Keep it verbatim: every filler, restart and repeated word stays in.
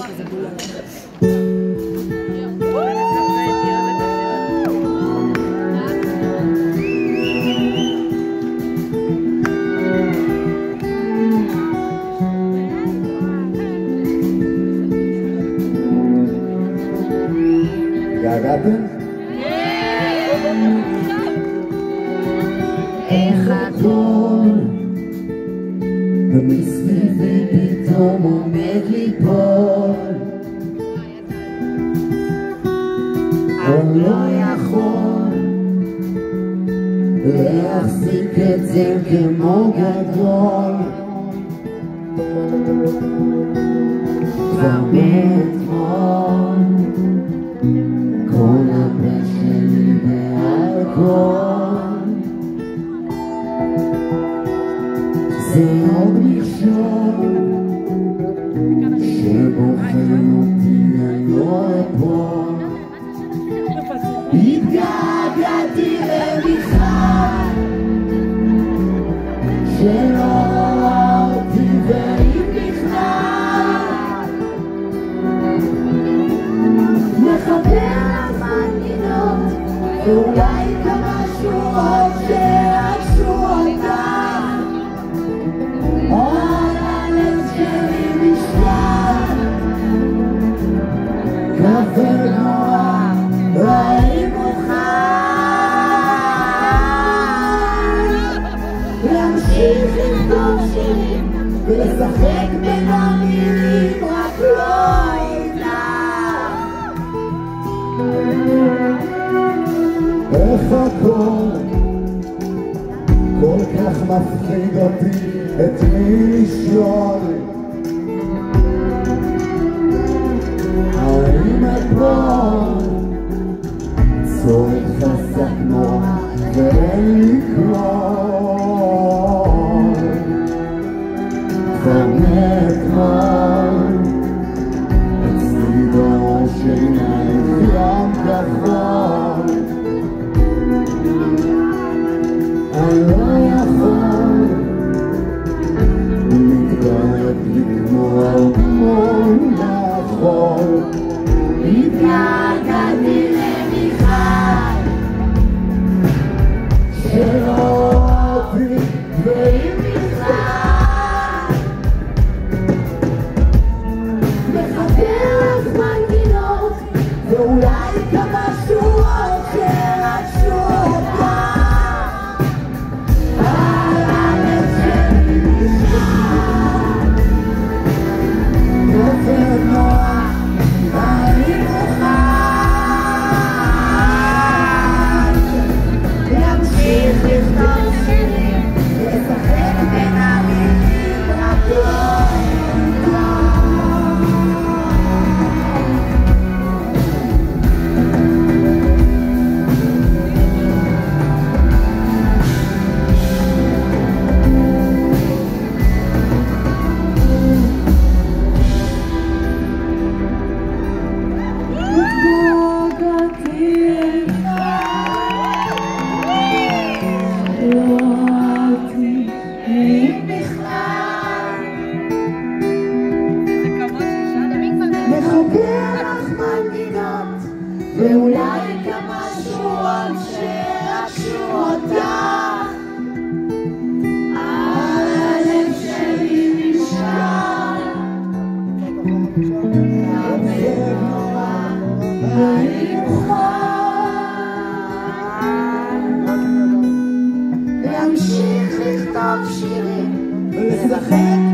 געגעתם? איך הכל ומסביבי פתאום עומד ליפול, אני לא יכול להחזיק את זה כמו גדול. כבר מאתמול כל הפה שלי באלכוהול, זה עוד מכשול שבוחן אותי אני לא אפול. התגעגעתי למיכל שלא רואה אותי ואם בכלל מחבר מנגינות ואולי כמה שורות שירשו אותך, על הלב שלי משקל כבד נורא, והאם מוכן להמשיך לכתוב שירים ולשחק בין המילים רק לא איתך. איך הכל כל כך מפחיד אותי, את מי לשאול? האם אתמול צורך חזק נורא ואין לי קול? כבר מאתמול אצלי בראש עיניים ים כחול, אני לא יכול להתגרד לי כמו הרמון לאכול. התגעגעתי למיכל שלא אותי ואם בכלל מחבר לך מנגינות ואולי כמה שורות שרשו אותך, על הלב שלי משקל כבד נורא, אני מוכן להמשיך לכתוב שירים ולשחק בין המילים רק לא ואולי כמה שורות שרשו אותך, על הלב שלי משקל כבד נורא, אני מוכן להמשיך לכתוב שירים ולשחק